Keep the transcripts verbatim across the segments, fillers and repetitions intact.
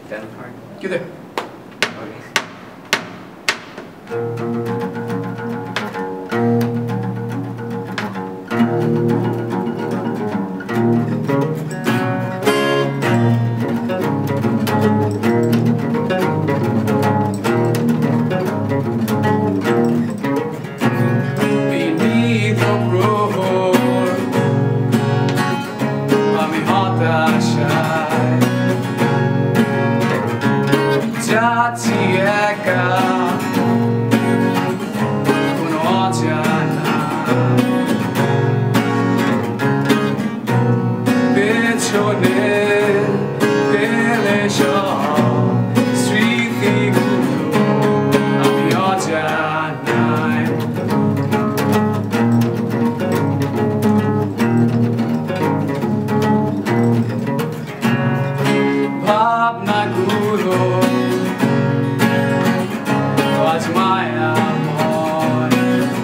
piano part? Get there. Beneath the road, আমি হতাশায় যাচ্ছি একা, কোনো অজানা পেছনে ফেলে সব স্মৃতিগুলো আমি অজানায়। ভাবনাগুলো আজ মায়াময়,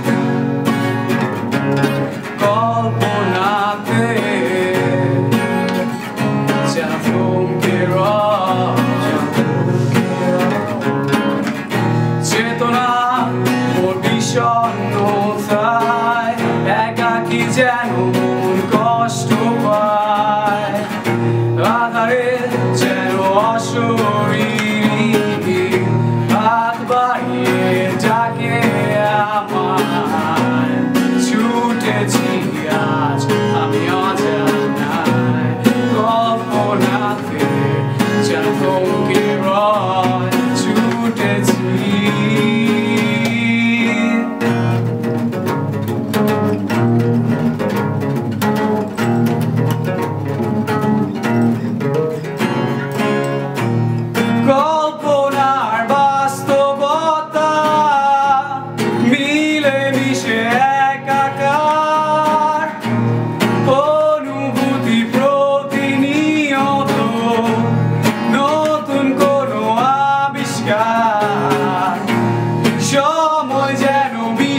কল্পনাতে যেন থমকে রয় চেতনা ওর বিষণ্ণতায়, একাকী যেন মন কষ্ট পায়, আধারে যেন অশরীরী হাত বাড়িয়ে ডাকে আমায়। ছুটেছি আজ আমি অজানায়, কল্পনাতে যেন থমকে রয় ছুটেছি। কল্পনার বাস্তবতা মিলে মিশে একাকার, অনুভূতি প্রতিনিয়ত নতুন কোনো আবিষ্কার, সময় যেন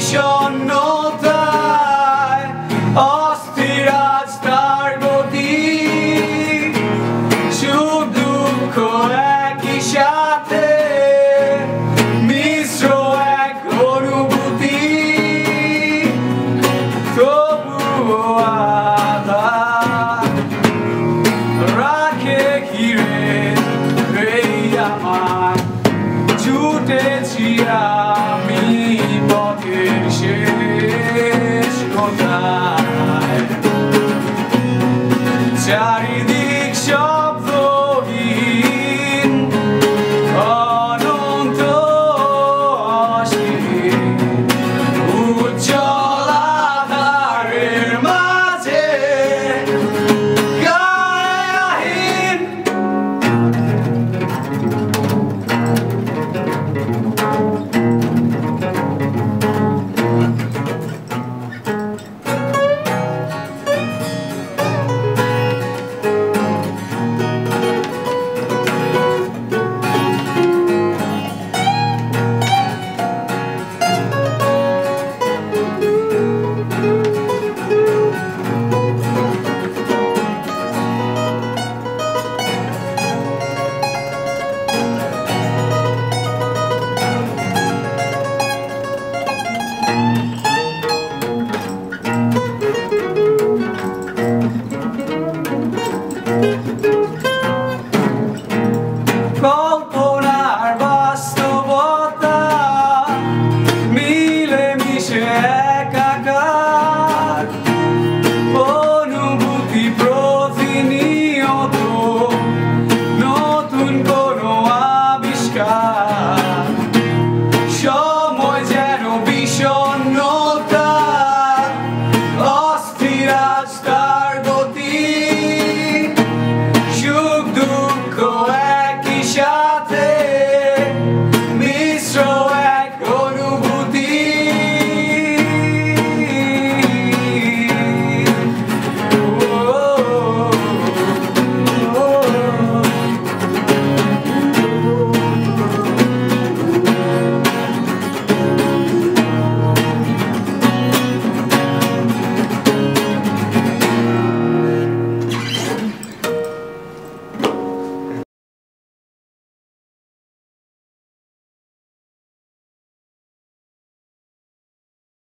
বিষণ্ণতায় অস্থির আজ তার গতি, সুখ দুঃখ একই সাথে মিশ্র এক অনুভূতি, তবুও আধার রাখে ঘিরে এই আমায়। ছুটেছি আমি পথের শেষ কোথায়, চারিদিকে